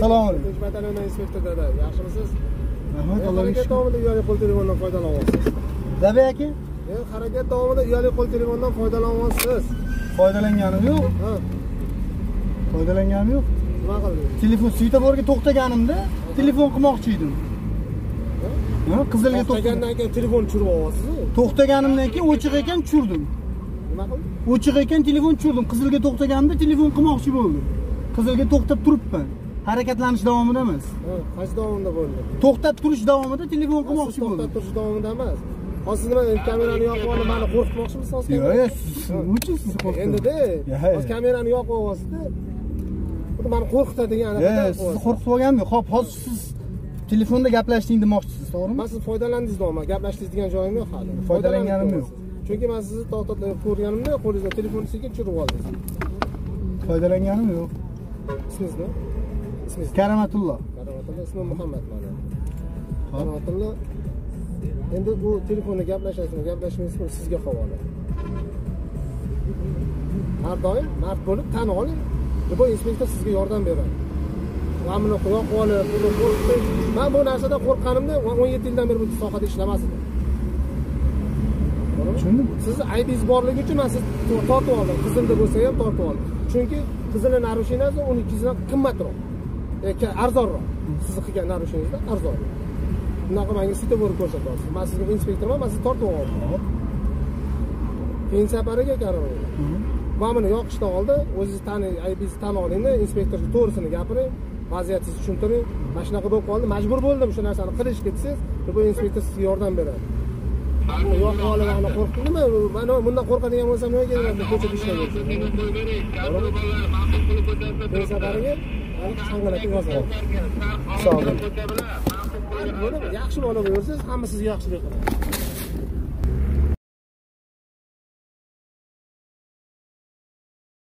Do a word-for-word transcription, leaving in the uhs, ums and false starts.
Assalomu alaykum. Tinch batalyon inspektor dada, yaxshimisiz? Rahmat, Allohga Harakat shukr. davomida uyali qo'l telefondan foydalanyapsiz. Zabay aka, Men harakat davomida uyali qo'l telefondan foydalanyapsiz. foydalanganim yo'q. Ha, Foydalanganim yo'q. nima qildingiz? Telefon svetoforga to'xtaganimda telefon qilmoqchi edim. Ha, qizilga to'xtagandan To'xtagandan keyin telefon tushirib olyapsiz-ku. to'xtaganimdan keyin o'chiq ekan tushirdim. Nima qildingiz? O'chiq ekan telefon tushirdim. Qizilga to'xtaganimda telefon qilmoqchi bo'ldim. Qizilga to'xtab turibman. Harakatlanish davomida emas. Ha, qaysi davomida bo'ldi? To'xtab turish davomida telefon qilmoqchi To'xtab bo'ldim. turish davomida emas. Hozir siz nima kamerani yoqib olib meni qo'rqitmoqchimisiz hozir? Yo'q, yo'q, siz uchun siz qo'rqdingiz. Endi-da, Ya, hozir kamerani yoqib olyapsiz-da. Bu meni qo'rqitadigan Yo'q, anaqa. sizni qo'rqitib olganim yo'q. Xo'p, hozir siz telefonda gaplashding demoqchisiz, to'g'rimi? Men siz foydalaندingiz deyman, gaplashdingiz degan joyim yo'q hali. Foydalanganim yo'q. Chunki men sizni to'xtatib ko'rganimda qo'lingizga telefonni sekin tushirib oldingiz. Foydalanganim yo'q. Ismingiz nima? Ismingiz? Karamatullo. Karamatullo, ismim Muhammad mana. Karamatullo. Endi bu telefonda gaplashasizmi, gaplashmaysizmi sizga havola. Har doim mard bo'lib tan oling. Bu inspektor sizga yordam beradi. Men buni qo'yib olib, buni qo'rqib, men bu narsadan qo'rqqanimda o'n yetti yildan beri bu sohada ishlamas edim. Tushundim. Siz aybingiz borligi uchun men sizni tortib oldim. Qizilda bo'lsa ham tortib oldim. Chunki qizilning narushinasi o'n ikki dan qimmatroq. Yoki arzonroq. Siz qilgan narushiningizdan arzon. Bunaqa menga svetofor ko'rsatyapsiz. Men sizga inspektorman, men sizni tortib oldim. Keyin safariga qaramayman. Men buni yoqishdan oldin o'zingiz tani, aybingizni tan olingda, inspektorga to'g'risini gapiring, vaziyatingizni tushuntiring. Mana shunaqa bo'lib qoldi, majbur bo'ldim shu narsani qilishga desangiz, bu inspektor sizga yordam beradi. Yo'q, olamani qo'rqdim. Nima? Men bundan qo'rqadigan bo'lsam nima kerak? Ko'chada ishlayversin. Bu safariga sangalatga yozib oldim. Sog' bo'ling. Yaxshi bola bo'lsangiz, hamma sizga yaxshilik qiladi.